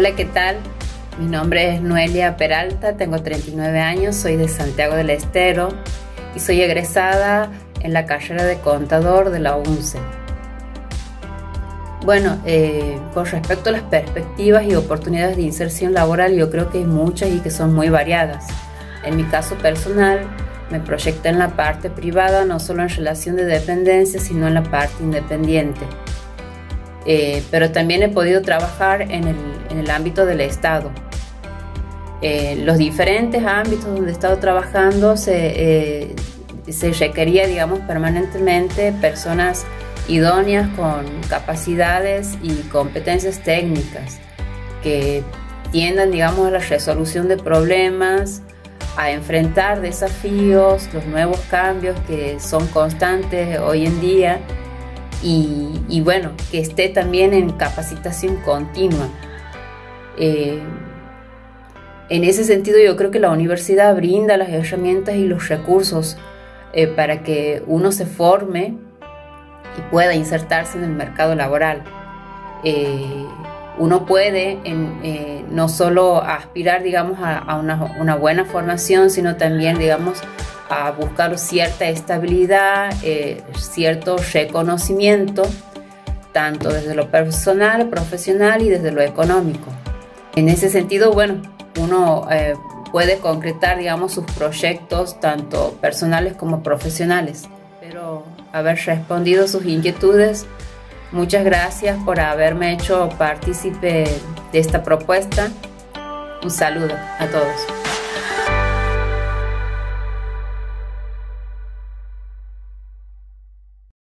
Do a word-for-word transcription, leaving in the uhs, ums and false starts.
Hola, ¿qué tal? Mi nombre es Noelia Peralta, tengo treinta y nueve años, soy de Santiago del Estero y soy egresada en la carrera de contador de la U N C E. Bueno, eh, con respecto a las perspectivas y oportunidades de inserción laboral, yo creo que hay muchas y que son muy variadas. En mi caso personal, me proyecté en la parte privada, no solo en relación de dependencia, sino en la parte independiente. Eh, pero también he podido trabajar en el, en el ámbito del Estado. Eh, los diferentes ámbitos donde he estado trabajando se, eh, se requería, digamos, permanentemente personas idóneas con capacidades y competencias técnicas que tiendan, digamos, a la resolución de problemas, a enfrentar desafíos, los nuevos cambios que son constantes hoy en día. Y, y bueno, que esté también en capacitación continua. Eh, en ese sentido, yo creo que la universidad brinda las herramientas y los recursos eh, para que uno se forme y pueda insertarse en el mercado laboral. Eh, uno puede en, eh, no solo aspirar, digamos, a, a una, una buena formación, sino también, digamos, a buscar cierta estabilidad, eh, cierto reconocimiento, tanto desde lo personal, profesional y desde lo económico. En ese sentido, bueno, uno eh, puede concretar, digamos, sus proyectos, tanto personales como profesionales. Espero haber respondido sus inquietudes. Muchas gracias por haberme hecho partícipe de esta propuesta. Un saludo a todos.